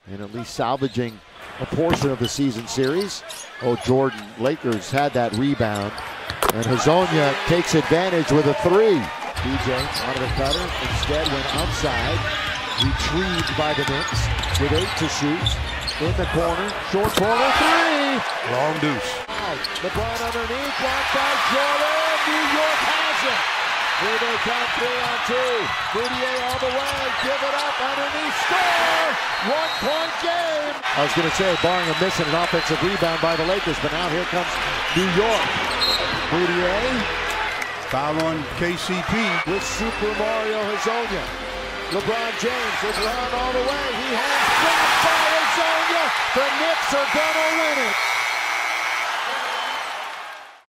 and at least salvaging a portion of the season series. Oh, Jordan, Lakers had that rebound, and Hezonja takes advantage with a three. DJ on the cutter, instead went outside, retrieved by the Knicks with 8 to shoot. In the corner, short corner, three! Long deuce. LeBron underneath, blocked by Jordan. New York has it. Here they come, 3-on-2. Moutier all the way, give it up, underneath, score! 1-point game. I was going to say, barring a miss and an offensive rebound by the Lakers, but now here comes New York. Moutier. Foul on KCP. With Super Mario Hezonja. LeBron James is around all the way. He has blocked by Hezonja. The Knicks are going to win it.